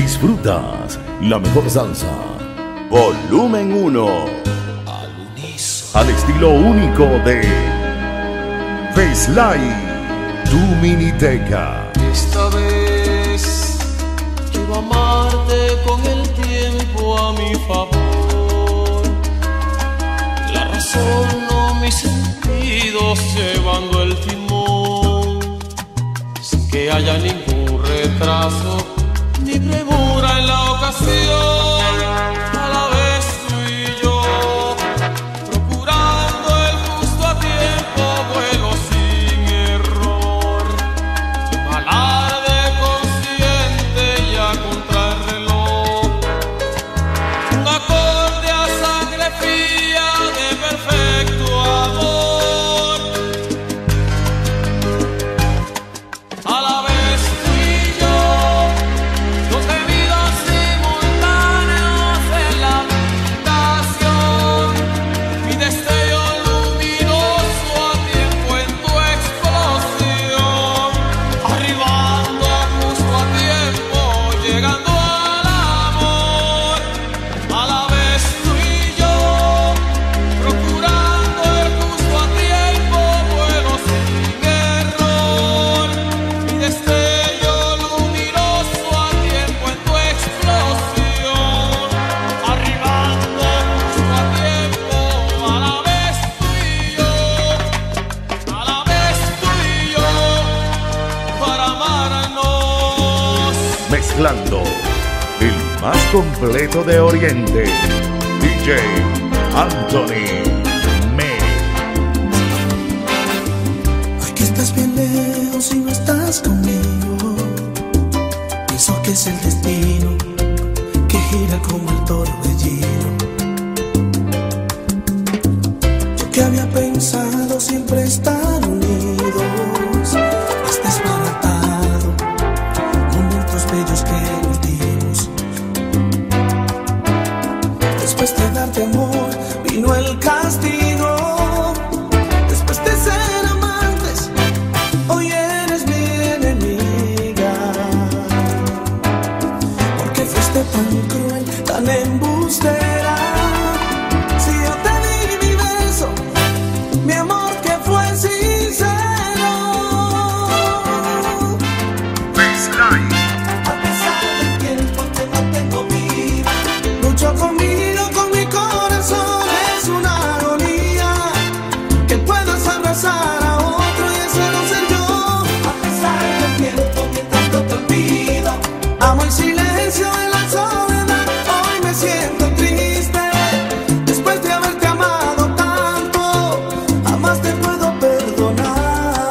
Disfrutas la mejor salsa. Volumen 1. Al estilo único de Baseline, tu miniteca. Esta vez quiero amarte con el tiempo a mi favor. La razón no mis sentidos llevando el timón, sin que haya ningún retraso ni premura en la ocasión. A la vez tú y yo, procurando el justo a tiempo, vuelo sin error. Un alarde consciente ya contra el reloj, un acorde a sangre fría de perfecto amor. A la vez tú y yo, dos gemidos simultáneos en la habitación, mi destello luminoso a tiempo en tu explosión, arribando justo a tiempo, llegando al amor. A la vez tú y yo, procurando el justo a tiempo, vuelo sin error, mi destello luminoso a tiempo en tu explosión, arribando justo a tiempo. A la vez tú y yo, a la vez tú y yo, para amarnos. Mezclando el más completo de Oriente, DJ Anthony Me. Hoy que estás bien lejos y no estás conmigo, pienso que es el destino que gira como el torbellino. Yo que había pensado siempre estar unidos, has desbaratado momentos bellos que nos dimos. Después de darte amor vino el castigo. Después de ser amantes, hoy eres mi enemiga. Porque fuiste tan cruel, tan embustera. Si yo te di mi beso, mi amor que fue sincero. A pesar del tiempo que no tengo vida, lucho conmigo, con mi corazón. Es una agonía que puedas abrazar a otro y ese no ser yo. A pesar del tiempo que tanto te olvido, amo el silencio en la soledad. Hoy me siento triste después de haberte amado tanto, jamás te puedo perdonar.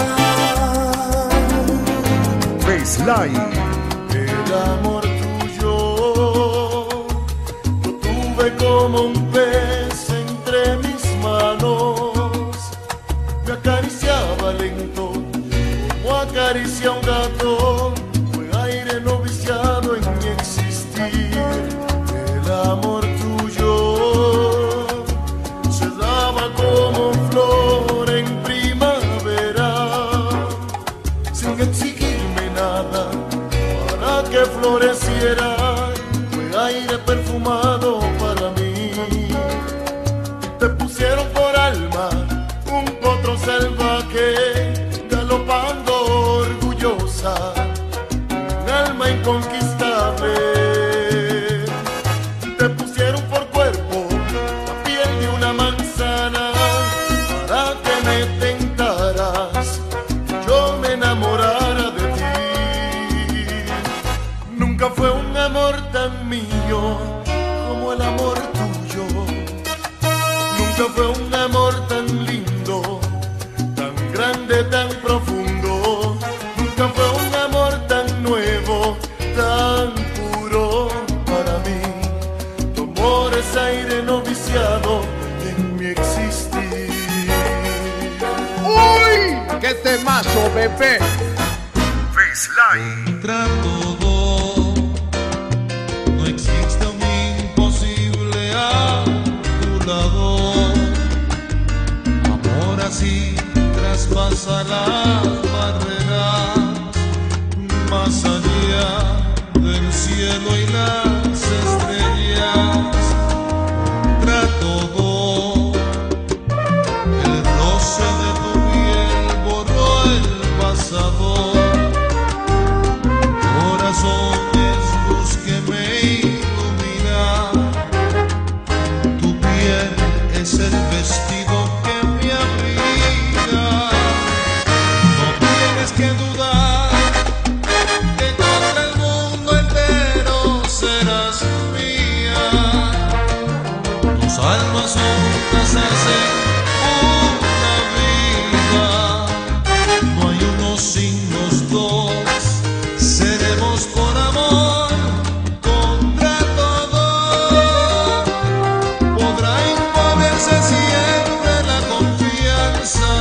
Baseline. El amor tuyo lo tuve como un pez entre mis manos. Me acariciaba lento como acaricia un gato. Fue aire no viciado en mi existir. El amor tuyo se daba como flor en primavera, sin exigirme nada para que floreciera. Fue aire perfumado para mí. Te pusieron por alma un potro salvaje, galopando orgullosa, un alma inconquistable. Te pusieron por cuerpo la piel de una manzana, para que me tentaras, yo me enamorara de ti. Nunca fue un amor tan mío como el amor tuyo. Nunca fue un amor tan lindo, tan grande, tan profundo. Nunca fue un amor tan nuevo, tan puro para mí. Tu amor es aire no viciado en mi existir. ¡Uy! ¡Qué temazo, bebé! Baseline. Contra todo, no existe un imposible a tu lado. Amor así traspasa las barreras, más allá del el cielo y las estrellas, contra todo. El roce de tu piel borró el pasado. Corazón es luz que me ilumina. Tu piel es el vestido que me abriga. No tienes que dudar que contra el mundo entero serás mía. Tus almas juntas hacen una vida. No hay uno sin los dos. Seremos por amor contra todo. Podrá imponerse siempre la confianza.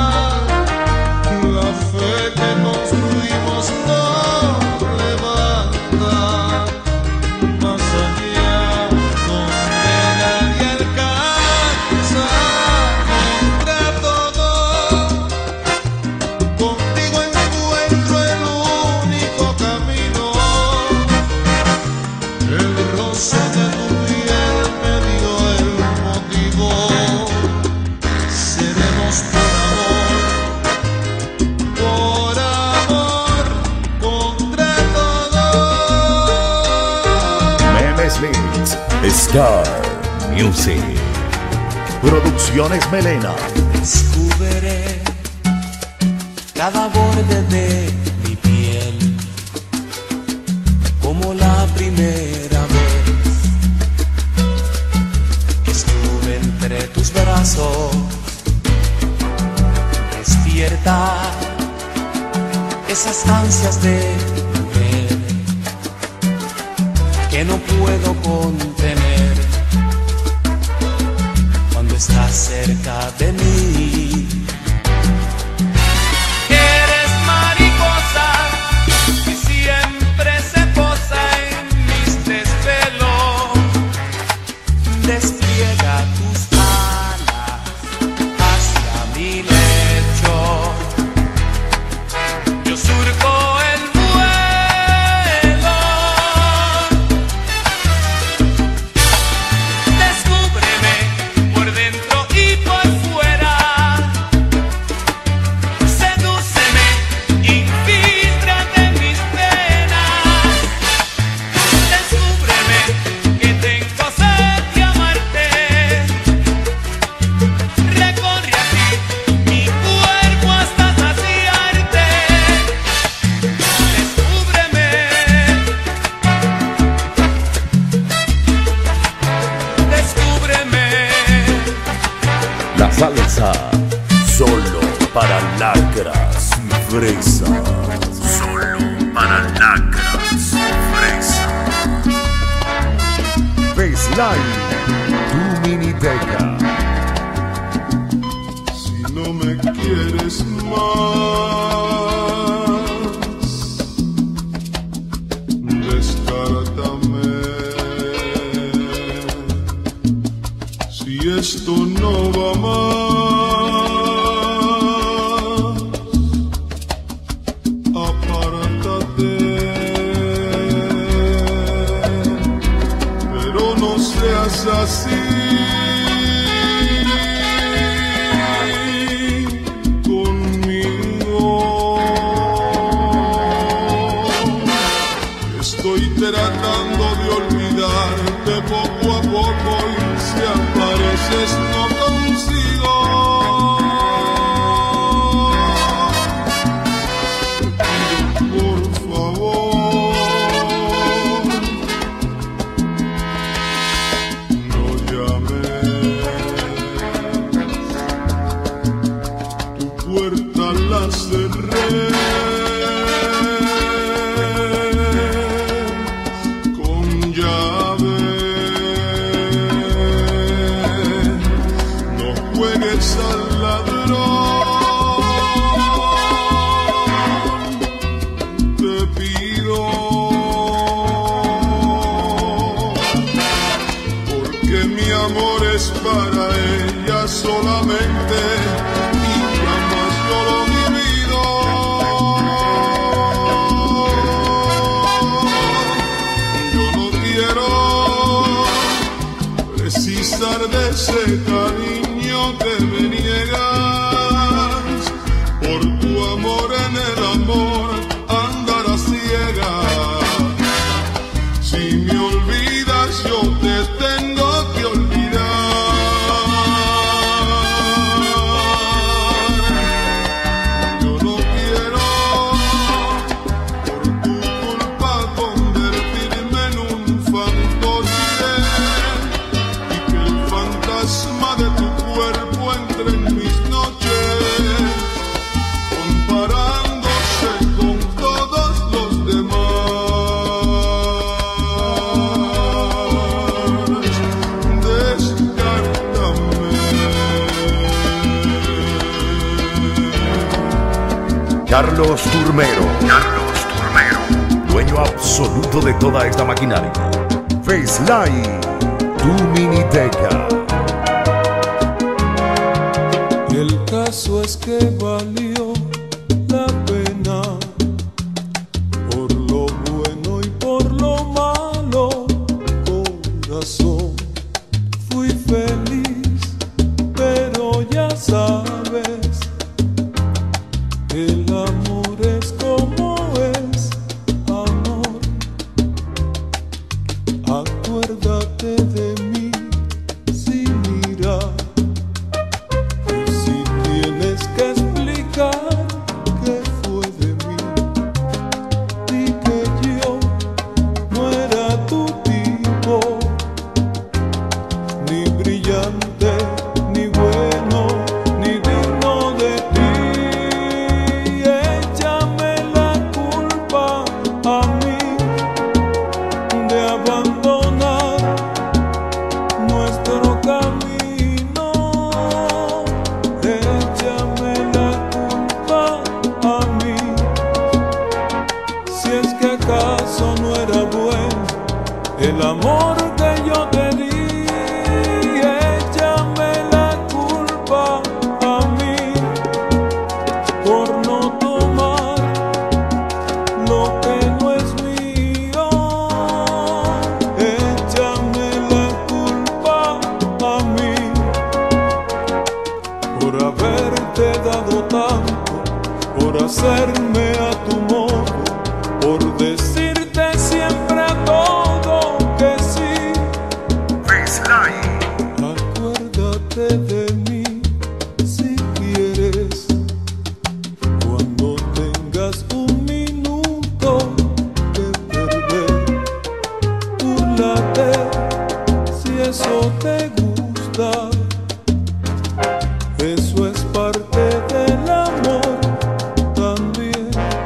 La fe que construimos nos levanta más allá donde nadie alcanza. Contra todo, contigo encuentro el único camino. El roce de tu piel me dio el motivo. Seremos por amor contra todo. Memes Mix, Star Music, Producciones Melena. Descubriré cada borde de mi piel como la primera vez que estuve entre tus brazos. Despierta esas ansias de mujer que no puedo contener cuando estás cerca de mí. Eres mariposa que siempre se posa en mis desvelos. Despliega tus alas hacia mi lecho. Yo surco el vuelo. Descúbreme por dentro y por fuera. Sedúceme, infíltrate en mis penas. Descúbreme que tengo sed de amarte. Recorre así mi cuerpo hasta saciarte. Descúbreme. Descúbreme. La salsa, solo para lacras y fresas. Solo para lacras y fresas. Baseline, tu miniteca. Si no me quieres más, descártame. Si esto no va más, apártate. Pero no seas así conmigo. Estoy tratando de olvidarte poco a poco y si apareces no consigo. Por favor, no llames. Tu puerta la cerré con llave. No juegues a de ese cariño que me niegas. Por tu amor en el amor andarás ciega. Si me olvidas yo te tengo que olvidar. Yo no quiero por tu culpa convertirme en un fantoche y que el fantasma de tu cuerpo entre en mis noches, comparándose con todos los demás. Descártame. Carlos Turmero, dueño absoluto de toda esta maquinaria. Faceline, tu miniteca. El caso es que valió la pena por lo bueno y por lo malo, corazón. Fui feliz, pero ya sabes, el amor es como es, amor. Acuérdate de mí, si mira. Si tienes que explicar qué fue de mí, di que yo no era tu tipo, ni brillante, ni bueno, ni digno de ti. Échame la culpa a mí de abandonar nuestro camino. Échame la culpa a mí, si es que acaso no era bueno el amor que yo te di. Échame la culpa a mí por no tomar lo que no es mío. Échame la culpa a mí por haberte dado tanto, por hacerme a tu modo, por decirte siempre a todo que sí. Acuérdate de mí si quieres, cuando tengas un minuto que perder. Búrlate si eso te gusta. Eso es parte del amor también.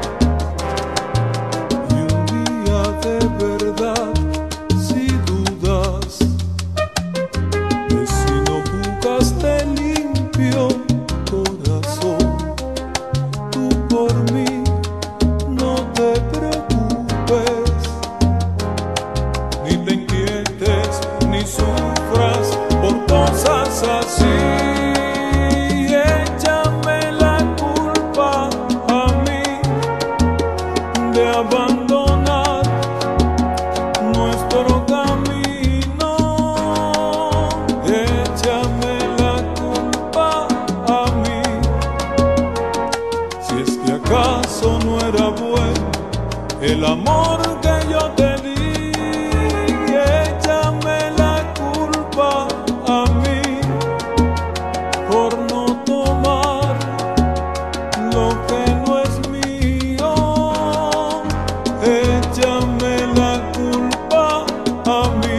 Y un día de verdad, si dudas de si no jugaste limpio, corazón, tú por mí no te preocupes, ni te inquietes, ni sufras por cosas así. Échame la culpa a mí de abandonar nuestro camino. Échame la culpa a mí, si es que acaso no era bueno el amor que yo te di. Échame la culpa a mí por no tomar lo que no es mío. Échame la culpa a mí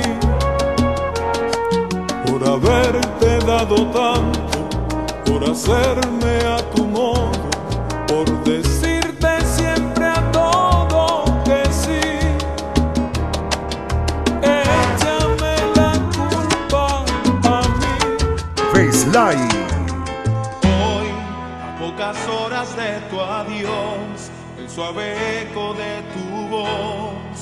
por haberte dado tanto, por hacerme a tu modo, por decirte siempre a todo que sí. Échame la culpa a mí. Faceline, Hoy, a pocas horas de tu adiós, el suave eco de tu voz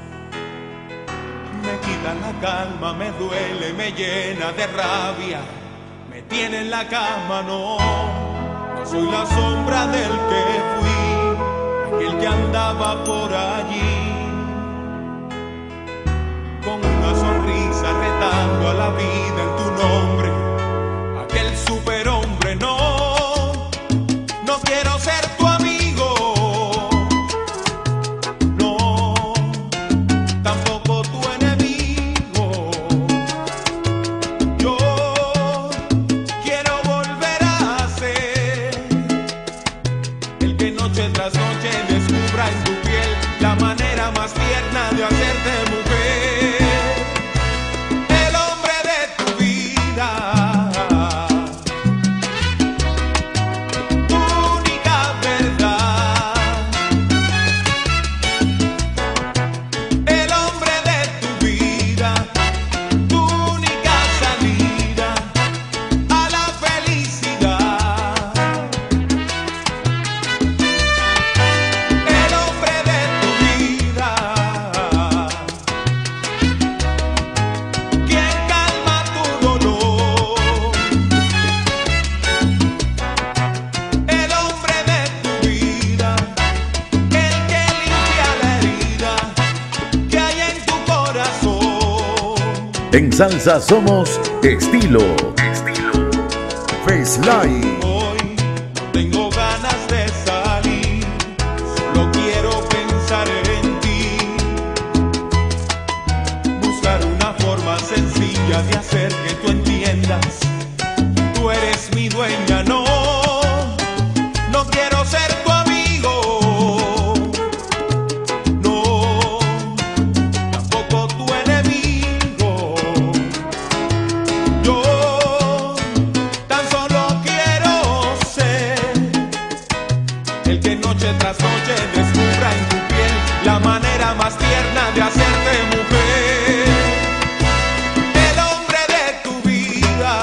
me quita la calma, me duele, me llena de rabia, me tiene en la cama. No soy la sombra del que fui, aquel que andaba por allí con una sonrisa retando a la vida en tu nombre. más tierna de hacerte mujer. El hombre de tu vida, tu única verdad. El hombre de tu vida, tu única salida a la felicidad. El hombre de tu vida, quien calma tu dolor. El hombre de tu vida, el que limpia la herida que hay en tu corazón. En salsa somos estilo. Baseline. Hoy no tengo ganas de salir, solo quiero pensar en ti. Buscar una forma sencilla de hacer que tú entiendas. Tú eres mi dueña, no, no quiero ser tu amigo. No, tampoco tu enemigo. Yo tan solo quiero ser el que noche tras noche descubra en tu piel la manera más tierna de hacerte mujer. El hombre de tu vida,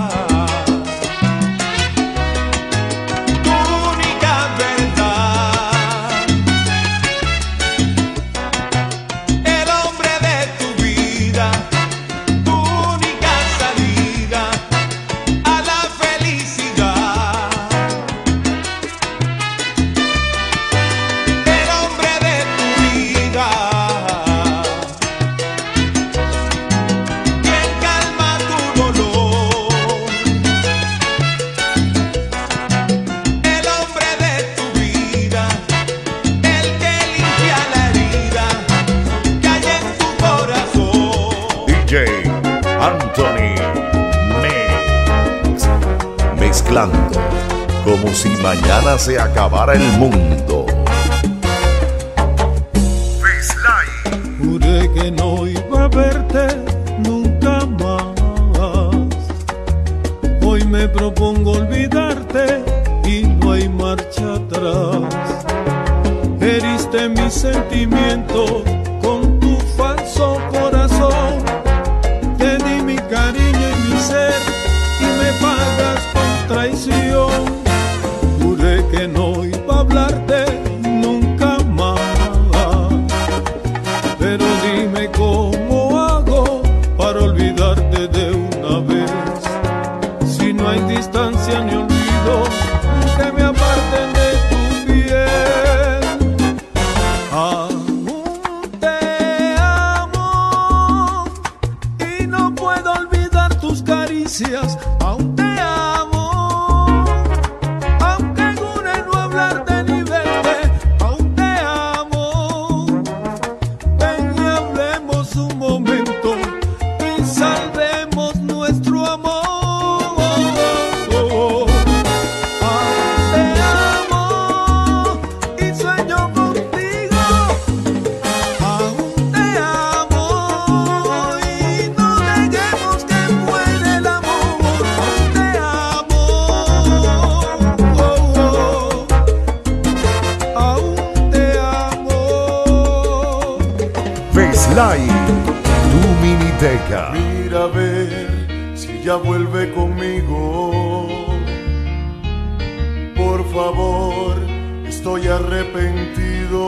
tu única verdad. El hombre de tu vida, tu única salida a la felicidad. El hombre de tu vida, quien calma tu dolor. El hombre de tu vida, el que limpia la herida que hay en tu corazón. DJ Anthony Mix. Mezclando como si mañana se acabara el mundo. Baseline. Juré que no iba a verte nunca más. Hoy me propongo olvidarte y no hay marcha atrás. Heriste mis sentimientos con tu falso corazón. Te di mi cariño y mi ser y me pagas con traición. Juré que no iba a hablarte nunca más. Pero dime cómo hago para olvidarte de una vez. Si no hay distancia ni olvido que me aparten de tu piel. Aún te amo y no puedo olvidar tus caricias. Aún te amo, aunque jure no hablarte ni verte. Aún te amo. Ven y hablemos un momento y salvemos nuestro amor. Aún te amo y sueño contigo. Aún te amo y no dejemos que muera el amor. Aún te amo. Aún te amo. Baseline. Tu miniteca. Mira a ver si ella vuelve conmigo. Por favor, estoy arrepentido.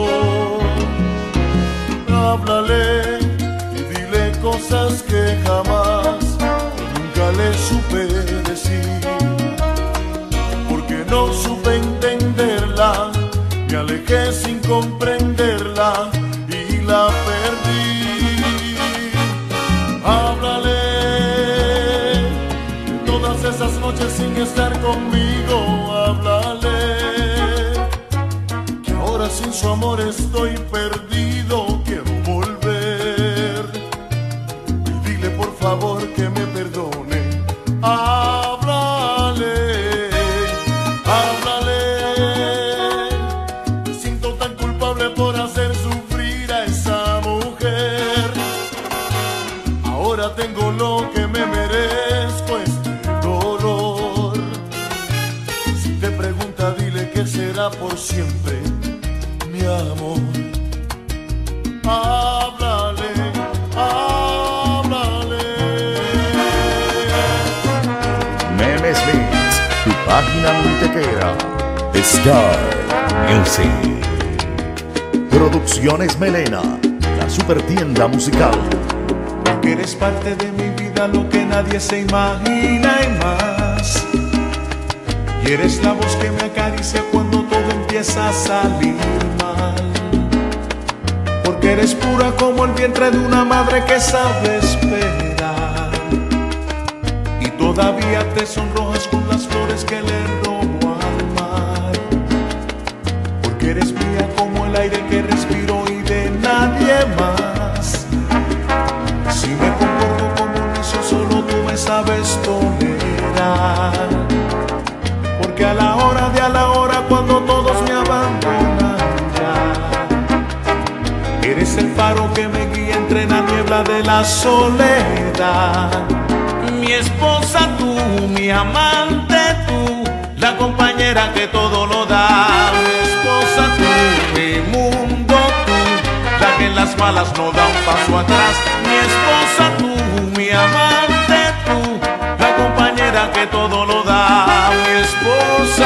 Háblale y dile cosas que jamás nunca le supe decir. Porque no supe entenderla, me alejé sin comprenderla y la perdí. Háblale de todas esas noches sin estar conmigo. Háblale que ahora sin su amor estoy perdido. Quiero volver y dile por favor que me perdone. Háblale, háblale. Me siento tan culpable por hacer sufrir. Página Multequera, Star Music, Producciones Melena, la supertienda musical. Porque eres parte de mi vida, lo que nadie se imagina y más. Y eres la voz que me acaricia cuando todo empieza a salir mal. Porque eres pura como el vientre de una madre que sabe esperar. Y todavía te sonrojas con las flores que le robo al mar. Porque eres mía como el aire que respiro y de nadie más. Si me comporto como un necio, solo tú me sabes tolerar. Porque a la hora de a la hora, cuando todos me abandonan ya, eres el faro que me guía entre la niebla de la soledad. Mi esposa tú, mi amante tú, la compañera que todo lo da. Mi esposa tú, mi mundo tú, la que en las malas no da un paso atrás. Mi esposa tú, mi amante tú, la compañera que todo lo da. Mi esposa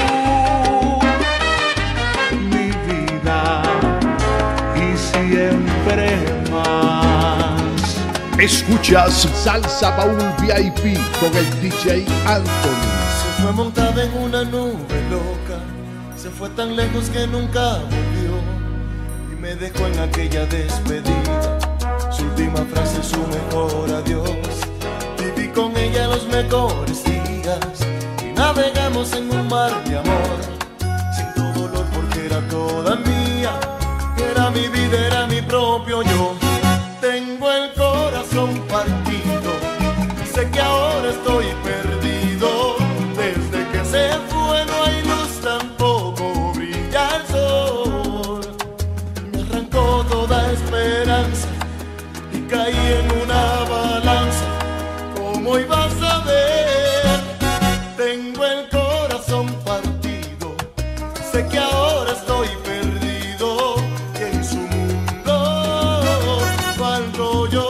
tú, mi vida y siempre más. Escuchas Salsa Baúl VIP con el DJ Anthony. Se fue montada en una nube loca, se fue tan lejos que nunca volvió y me dejó en aquella despedida. Su última frase, su mejor adiós. Viví con ella los mejores días y navegamos en un mar de amor. Sin dolor porque era toda mía, era mi vida, era mi propio yo. Tengo el corazón partido, sé que ahora estoy perdido. Desde que se fue no hay luz, tampoco brilla el sol. Me arrancó toda esperanza y caí en una balanza. ¿Cómo ibas a ver? Tengo el corazón partido, sé que ahora estoy perdido, que en su mundo falto yo.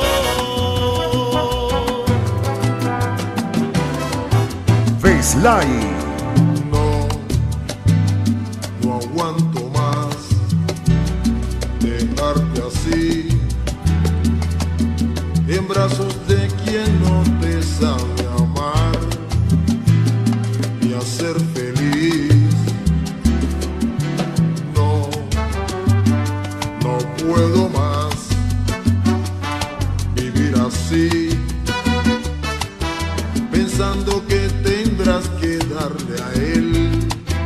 Baseline. No aguanto más dejarte así, en brazos de quien no te sabe amar y hacer feliz. No puedo más vivir así, pensando que tendrás que darle a él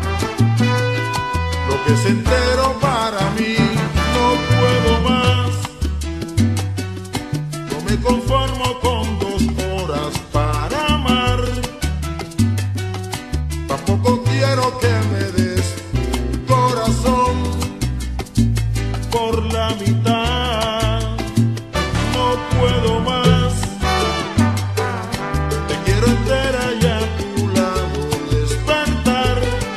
lo que es entero para mí. No puedo más, no me conformo con 2 horas para amar. Tampoco quiero que me des tu corazón por la mitad. No puedo más, te quiero entera y a tu lado despertar,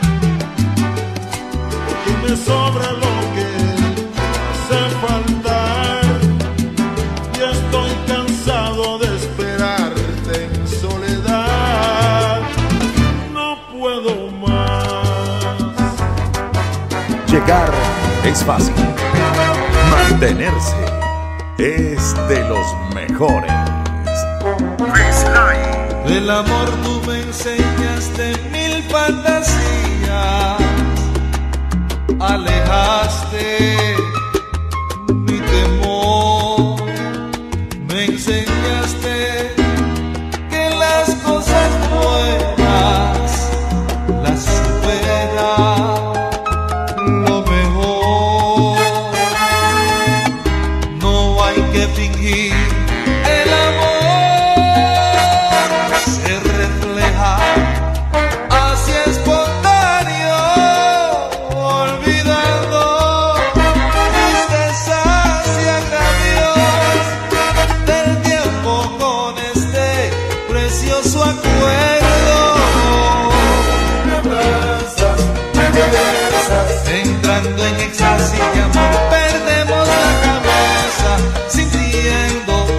porque me sobra lo que hace faltar. Y estoy cansado de esperarte en soledad. No puedo más. Llegar es fácil, mantenerse es de los mejores. Baseline. Del amor tú me enseñaste 1000 fantasías, alejaste mi temor, me enseñaste que las cosas buenas las supera lo mejor. No hay que fingir, el amor se refleja así espontáneo, olvidando tristezas y agravios del tiempo con este precioso acuerdo. Entrando en éxtasis de amor, perdemos la cabeza, sintiendo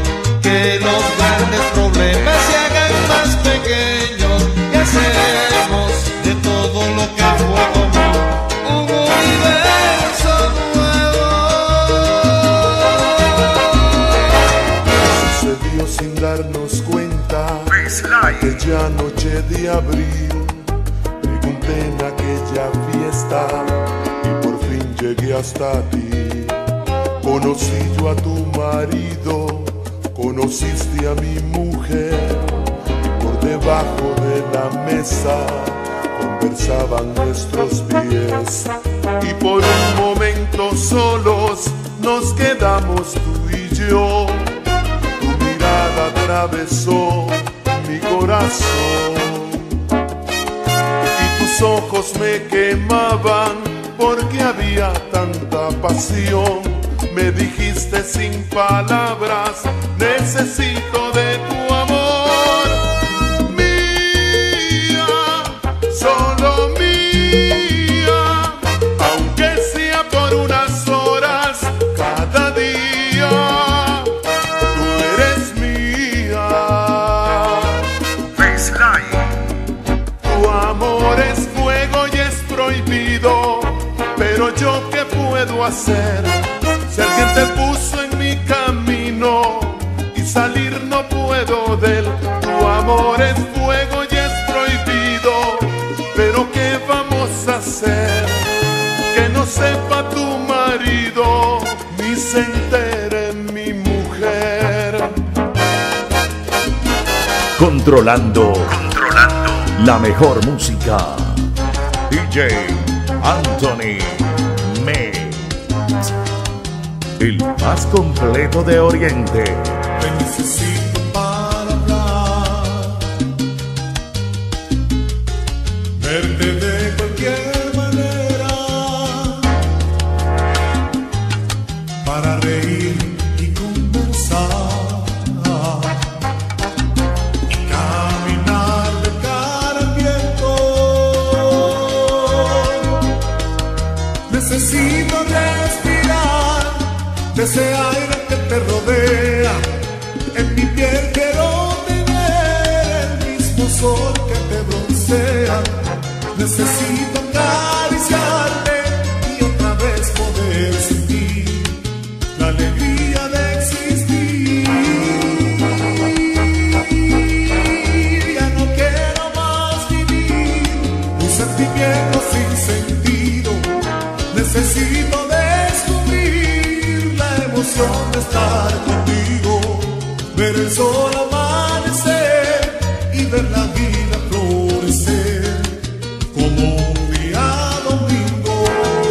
Aquella noche de abril pregunté en aquella fiesta y por fin llegué hasta ti. Conocí yo a tu marido, conociste a mi mujer. Por debajo de la mesa conversaban nuestros pies y por un momento solos nos quedamos tú y yo. Tu mirada atravesó mi corazón y tus ojos me quemaban porque había tanta pasión. Me dijiste sin palabras, necesito de tu amor. Mía, solo mía, aunque sea por unas horas cada día, tú eres mía. Tu amor es fuego y es prohibido, pero yo qué puedo hacer si alguien te puso en mi camino y salir no puedo de él. Tu amor es fuego y es prohibido, pero ¿qué vamos a hacer? Que no sepa tu marido ni se entere mi mujer. Controlando la mejor música. DJ Anthony Mix, el más completo de Oriente. Te necesito para hablar, verte de cualquier manera, para reír y conversar, y caminar de cara al viento. Necesito respirar de ese aire que te rodea. En mi piel quiero tener el mismo sol que te broncea. Necesito acariciarte y otra vez poder sentir la alegría de existir. Ya no quiero más vivir un sentimiento sin sentido. Necesito descubrir la emoción de estar contigo, ver el sol amanecer y ver la vida florecer como un día domingo.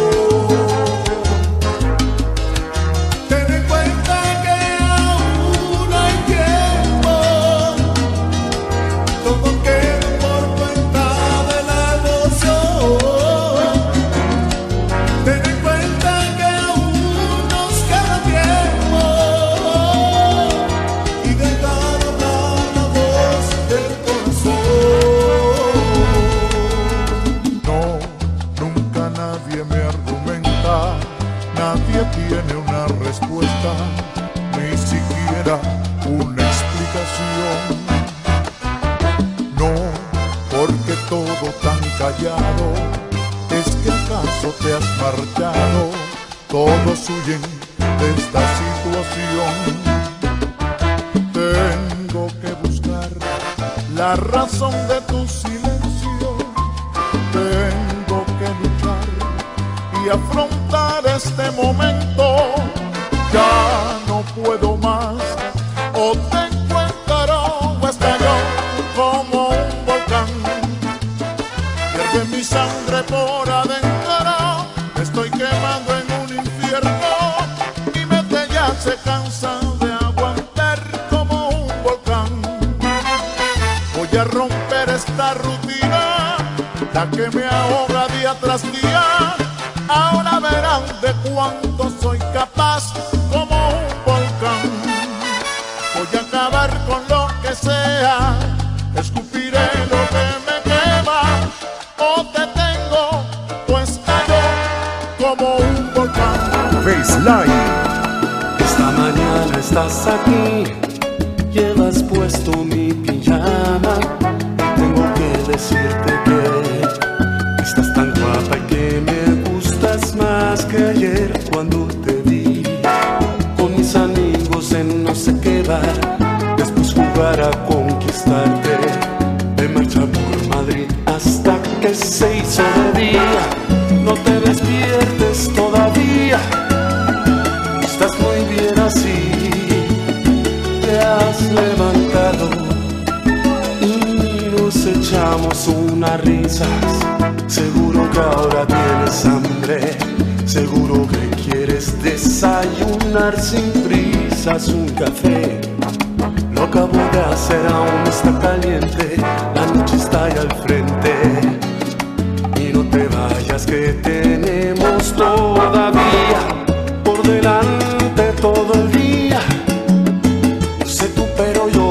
Ten en cuenta que aún hay tiempo, todo queda por cuenta de la emoción. Ten en cuenta que aún nos queda tiempo y dejar hablar la voz del corazón. No, nunca nadie me argumenta, nadie tiene una respuesta, ni siquiera una explicación. No, porque todo tan callado, ¿es que acaso te has marchado? Todos huyen de esta situación. Tengo que buscar la razón de tu silencio. Tengo que luchar y afrontar este momento. Ya no puedo más, o te encuentro o estallo como un volcán. Pierde mi sangre por adentro, me estoy quemando en un infierno. Mi mente ya se cansa de aguantar como un volcán. Voy a romper esta rutina, la que me ahoga día tras día. Ahora verán de cuánto soy capaz como un volcán. Voy a acabar con lo que sea, escupiré lo que me quema. O te tengo o estallo como un volcán. Baseline. Esta mañana estás aquí, llevas puesto mi pijama. Tengo que decirte que estás tan guapa y que me gustas más que ayer cuando te vi con mis amigos en no sé qué bar, después jugar a conquistarte. así te has levantado y nos echamos unas risas. Seguro que ahora tienes hambre, seguro que quieres desayunar sin prisas. Un café lo acabo de hacer, aún está caliente, la noche está ahí al frente. Y no te vayas que tenemos todavía por delante todo el día. No sé tú pero yo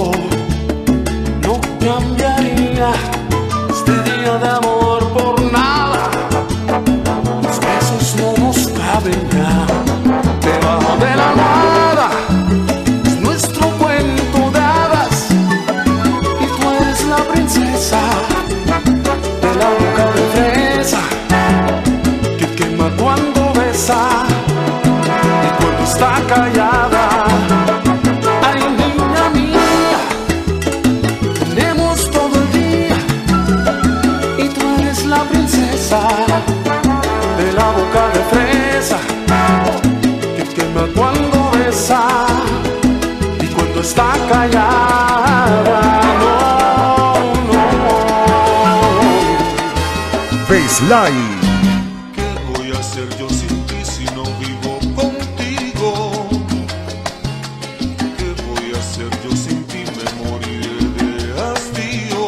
no cambiaría este día de amor por nada. Los besos no nos caben ya debajo de la nada. Es nuestro cuento de hadas y tú eres la princesa de la boca de fresa que quema cuando besa y cuando está callada. Ay, niña mía, tenemos todo el día y tú eres la princesa de la boca de fresa que quema cuando besa y cuando está callada. Baseline. ¿Qué voy a hacer yo sin ti si no vivo contigo? ¿Qué voy a hacer yo sin ti? Me moriré de hastío.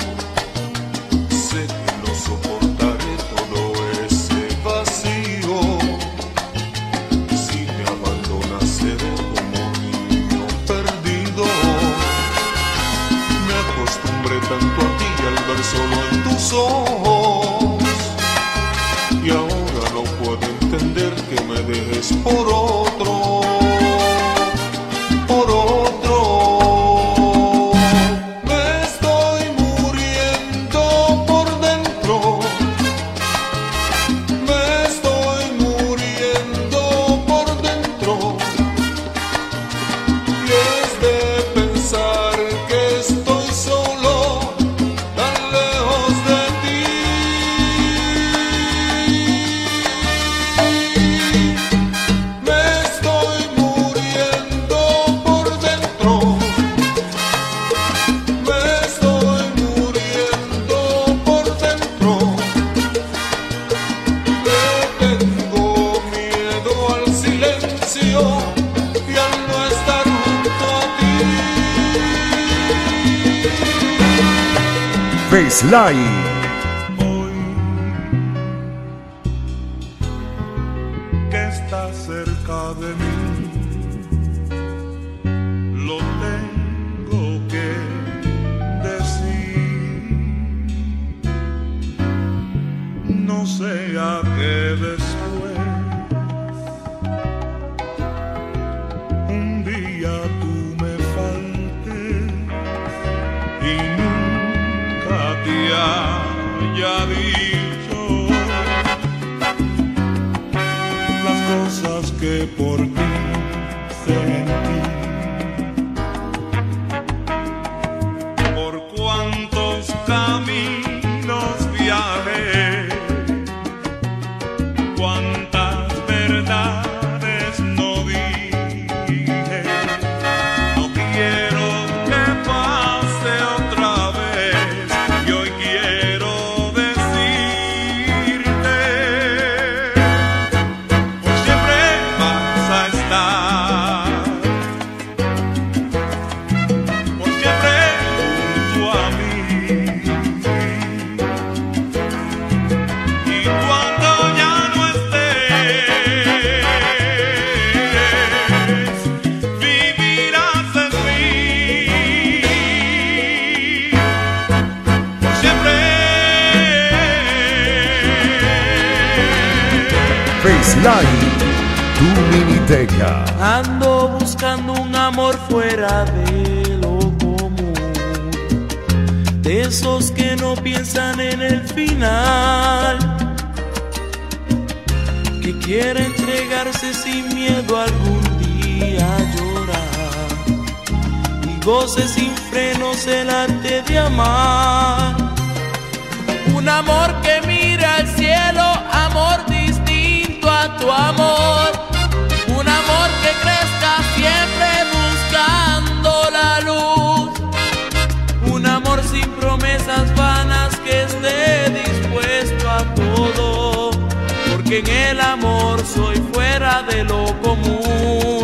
Sé que no soportaré todo ese vacío. Si me abandonas seré como un niño perdido. Me acostumbré tanto a ti y al ver solo en tus ojos. Y ahora no puedo entender que me dejes por otro, por otro. Me estoy muriendo por dentro, me estoy muriendo por dentro. Y es de pensar que estoy solo, tan lejos de ti. Me estoy muriendo por dentro, me estoy muriendo por dentro. Le tengo miedo al silencio y al no estar junto a ti. Baseline. Hoy que estás cerca de mí, lo tengo que decir. No sea que después un día tú me faltes y nunca te haya dicho las cosas que por ti sentí. Por cuántos caminos viajé, cuántas verdades no dije. No quiero que pase otra vez y hoy quiero decirte: por siempre vas a estar, por siempre junto a mí. Y cuando ya no estés, vivirás en mí. Por siempre. Baseline. Tu miniteca. Ando buscando un amor fuera de lo común, de esos que no piensan en el final, que quiere entregarse sin miedo algún día a llorar y goce sin frenos el arte de amar. Un amor que mira al cielo, amor distinto a tu amor, un amor que crees en el amor soy fuera de lo común.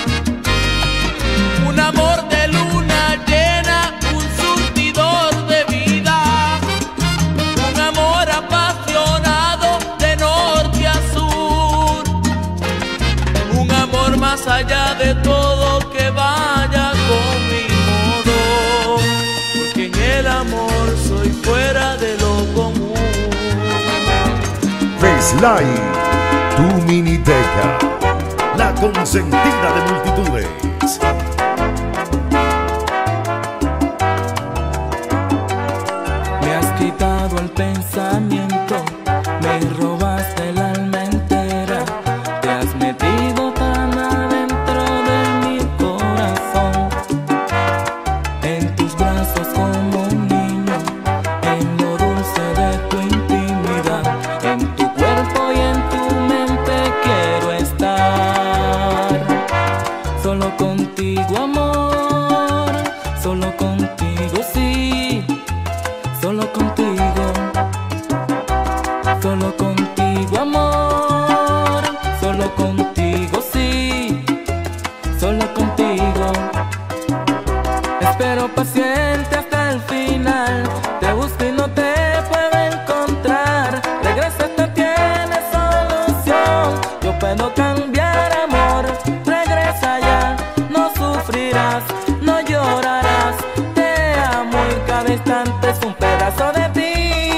Un amor de luna llena, un surtidor de vida, un amor apasionado de norte a sur, un amor más allá de todo que vaya con mi modo, porque en el amor soy fuera de lo común. FaceLive, tu miniteca, la consentida de multitudes. Me has quitado el pensamiento, me robaste el alma entera, te has metido tan adentro de mi corazón, en tus brazos como un niño, en lo dulce de tu intimidad, en tu cuerpo y en tu mente quiero estar, solo contigo amor, solo contigo sí. Solo contigo amor, solo contigo sí, solo contigo. Espero paciente hasta el final, te busco y no te puedo encontrar. Regresa, esta tiene solución, yo puedo cambiar amor. Regresa ya, no sufrirás, no llorarás, te amo y cada instante es un pedazo de ti.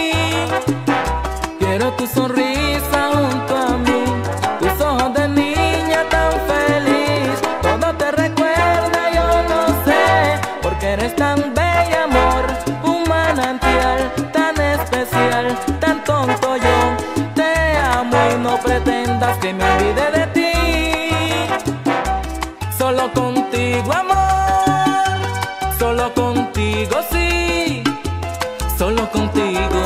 Quiero tu sonrisa junto a mí, tus ojos de niña tan feliz, todo te recuerda, yo no sé, porque eres tan bella amor, un manantial tan especial, tan tonto yo, te amo y no pretendas que me olvide de ti. Solo contigo amor, solo contigo sí, solo contigo,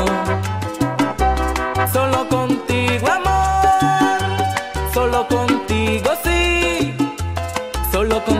solo contigo amor, solo contigo sí, solo contigo.